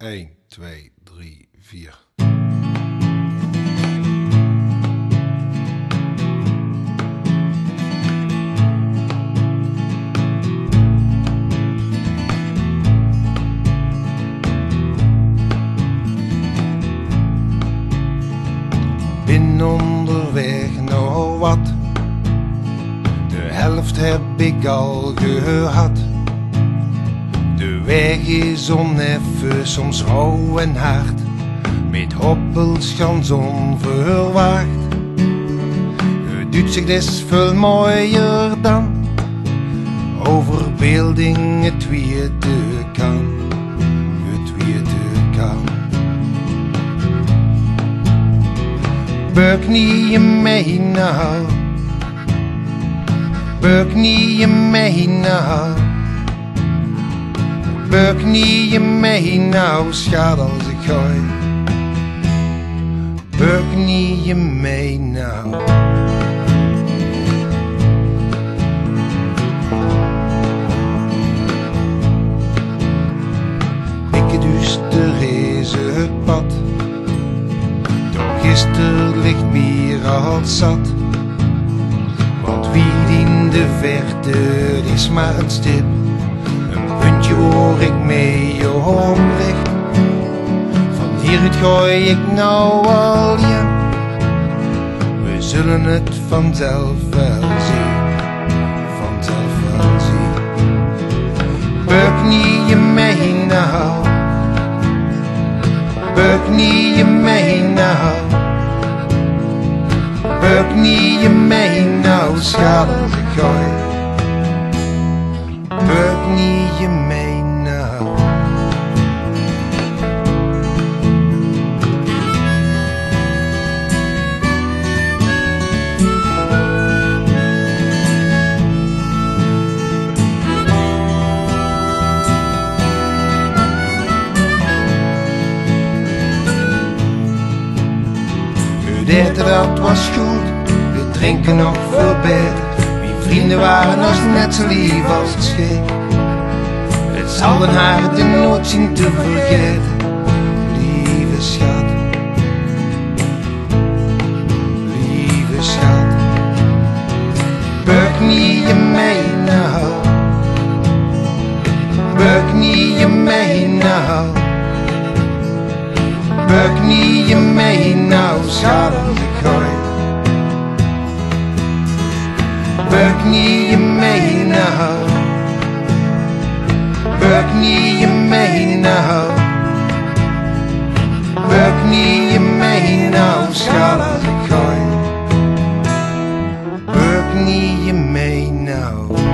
1, 2, 3, 4. Ben onderweg nog wat, de helft heb ik al gehad. De weg is oneffen, soms rauw en hard, met hobbels gans onverwacht. Het doet zich des veel mooier dan overbeelding het weten kan, het weten kan. Buik niet je mee nou, buik niet je mee nou. Buik niet je mee nou, schade als ik gooi. Buik niet je mee nou. Pikke duister is het pad, doch gisteren ligt meer als zat. Want wie in de verte is maar een stip, puntje hoor ik mee je omricht. Van hieruit gooi ik nou al je. We zullen het vanzelf wel zien, vanzelf wel zien. Buik niet je mee nou, buik niet je mee nou. Buik niet je mee nou, schade als ik gooi. Buik niet je mee nou. Het eten dat was goed, het drinken nog veel beter. Vrienden waren ons net zo lief als het schip. Het zal den haar de nooit zien te vergeten. Lieve schat, lieve schat. Buik niet je mee nou, buik niet je mee nou. Buik niet je mee nou, schat als ik gooi. Buik niet je mee nou, buik niet je mee nou. Buik niet je mee nou, schat als ik gooi. Buik niet je mee nou.